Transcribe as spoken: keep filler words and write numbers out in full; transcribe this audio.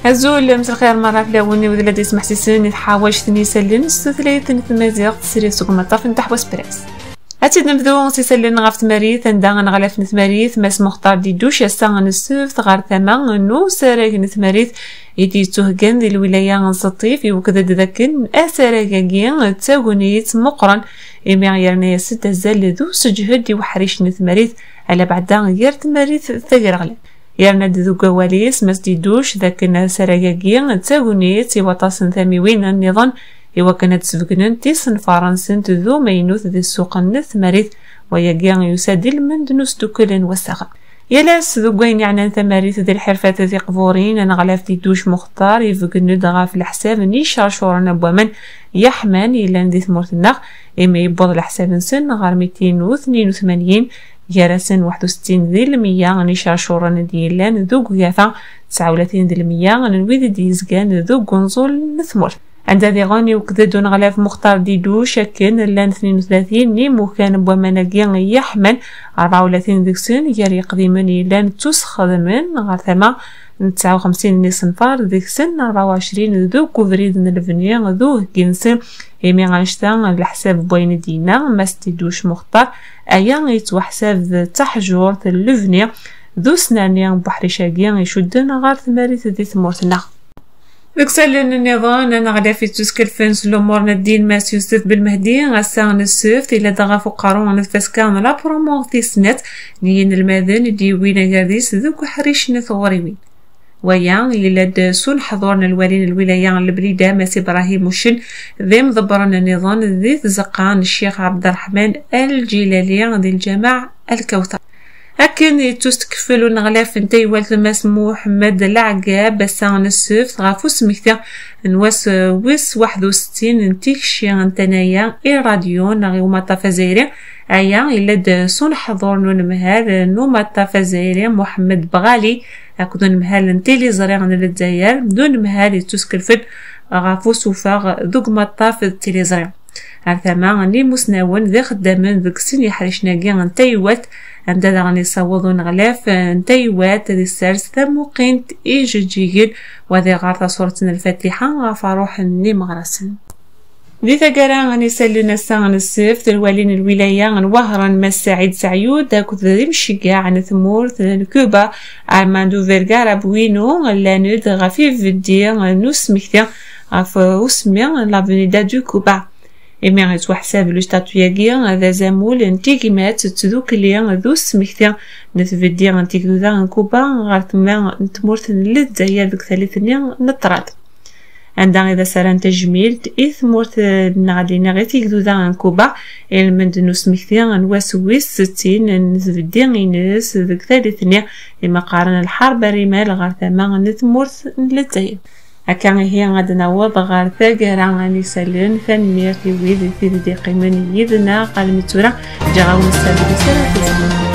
هزول مساء الخير مرة فلاوني وذلا دي سمح سيسن يتحاوش ثني سلن ستثليث نتمازيغ تسري سوق مطاف نتاح وسبريس هاتي نبدو سيسلن غاف تماريث ندا غنغلاف نتماريث ماس مختار ديدوش يسا غنسوف غار ثمان نو سراغ نتماريث يدي توهكن دي الولاية غنسطيف يوكذا دذاكن اسراغاكين تاغونيت مقرن إمي غيرنا يسد هزال ذو سجهد دي وحريش نتماريث على بعدا غير تماريث ثقرغلا يرنا ذو قواليس ماس ديدوش ذاكن سراغاكين تاغونيت يوطاسن ثاميوين النظام إوا كانت سفقنن تيسن فرنسن ذو مينوث ذي السوق النثماريث ويقيان يسادل من دنوس دوكلن وساغا يلاس ذو قوين يعني ثماريث ذي الحرفات ذي قبورين انا غلاف دي دوش مختار يفقن دغا في الحساب نيشار شورنا بومن يحمان يلان ذي ثمورتنا إما يبوض الحساب نسن غار ميتين وثنين وثمانين يراسن واحد وستين ذي المية نيشار شورنا ديالان ذو قياثا تسعة وثلاثين ذي المية نويذ ديزقان ذو قنزول نثمور عند ذي غاني وكذا دون غلاف مختار ديدو شكن لان اثنين وثلاثين نيمو كان بومناقيان يحمل أربعة وثلاثين ديكسون يري قديمني لان تسخذ من غير ثما تسعة وخمسين نيسنفار ديكسن أربعة وعشرين ذو كوفريد نلفنيا ذو كينسن إيمي غنشتان الحساب بوين دينا ماستيدوش مختار أيان يتو حساب تحجور تلفنيا ذو سنانيان بحري شاقيان يشدن غير ثماريث ذي ثمورتنا بكسلن النظام انا غدا في تسكل فنس الامور الدين ماس يوسف بالمهدي غسان السوفت الى دغا فقارون نتفسكان لا بروموتي سنت نين الماذن دي وين غاديس ذوك حريش نثوريوين ويا الى داسون حضورنا الوالين الولايه البريده ماس ابراهيم وشن ذي مضبرنا النظام ذي زقان الشيخ عبد الرحمن الجلالي ديال الجامع الكوثر هكن يتوستكفلو نغلاف نتاي والد مسمو محمد العقاب بسان السوف غافو سميكتا نواس ويس واحد وستين نتيك شي نتنايا اي راديو نغيو مطافا زايري ايا الا داسون حضور نون مهال نو مطافا زايري محمد بغالي هاكو دون مهال نتيلي زريغ للجزائر دون مهال يتوستكفل غافو سوفاغ دوك مطاف التيلي زريغ هاثما ني مسناون ذي خدامن ذيك سن يحرشنا كاع نتايوات عندنا غني صوضو نغلاف نتايوات ذي السرس ثموقينت إيجيجيجل وذي غارتا صورتنا الفاتحة غفاروح ني مغرسن ذي ثقرا غني سلنا الساغن السيف الوالين الولاية غنوهرا ما سعيد سعيود داكو ذي مشيقا عن ثمور كوبا عماندو فيرغارا بوينو لانود غفيف فيديا نوس مكتيا غف وسمي لافنيدا دو كوبا إمي غيتو حساب لو ستاتوياكي هذا زامول انتيكيمات تذوك ليا ذو سمكتيا نتفدي انتيكو ذا نكوبا غير تما نتمورت للجزائر ديك ثالثنيا نطراد عندها اذا سران تجميل اثمورت نغادينا غير تيكدو ذا نكوبا المند نو سمكتيا نواسويس ستين نتفدي غينس ديك ثالثنيا لما قارن الحرب رمال غير تما نتمورت للجزائر هكا هي غادي نعوض غير ثاقرا غادي سالين ثاني ميرتي ويدي في دي قيمن يدنا قال متورا جاو نستافدو سلام.